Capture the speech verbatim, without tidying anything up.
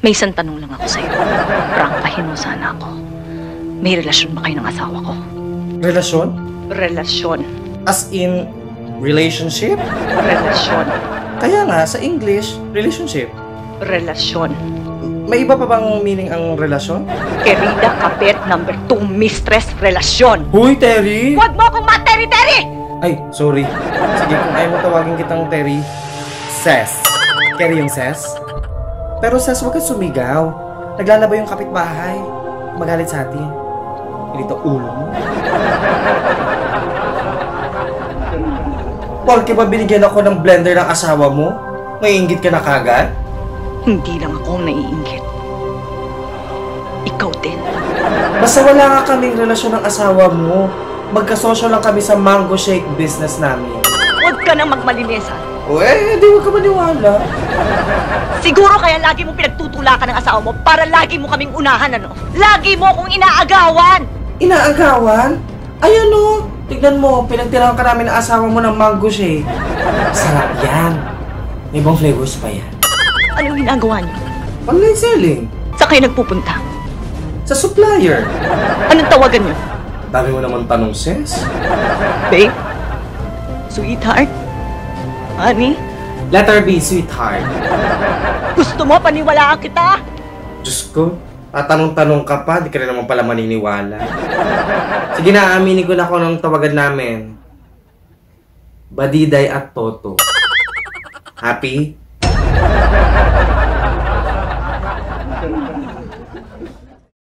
May isang tanong lang ako sa'yo. Prangkahin mo sana ako. May relasyon ba kayo ng asawa ko? Relasyon? Relasyon. As in, relationship? Relasyon. Kaya nga, sa English, relationship. Relasyon. May iba pa bang meaning ang relasyon? Querida Kapit, number two, mistress, relasyon. Huy, Terry! Huwag mo akong ma-Terry-Terry! Ay, sorry. Sige, kung ayaw mo tawagin kitang Terry, Ses. Terry yung Ses? Pero Ses, huwag kang sumigaw. Naglalaba yung kapitbahay. Magalit sa atin. Ganito ulo mo. Porke ba binigyan ako ng blender ng asawa mo? May inggit ka na kagad? Hindi lang ako ang naiinggit. Ikaw din. Basta wala nga kaming relasyon ng asawa mo. Magkasosyo lang kami sa mango shake business namin. Huwag ka nang magmalinis, ha? O eh, di huwag ka maniwala. Siguro kaya lagi mo pinagtutulakan ng asawa mo para lagi mo kaming unahan, ano? Lagi mo akong inaagawan! Inaagawan? Ayan o, tignan mo, pinagtirahan ka namin ng asawa mo ng mango shake. Sarap yan. May ibang flavors pa yan. Anong ginagawa niyo? Online selling. Saan kayo nagpupunta? Sa supplier. Anong tawagan niyo? Dami mo naman tanong, Sis. Babe? Sweetheart? Honey? Letter B, sweetheart. Gusto mo paniwalaan kita? Diyos ko, tatanong-tanong ka pa, di ka na naman pala maniniwala. Sige na, aminin ko na ako ng tawagan namin. Badiday at Toto. Happy?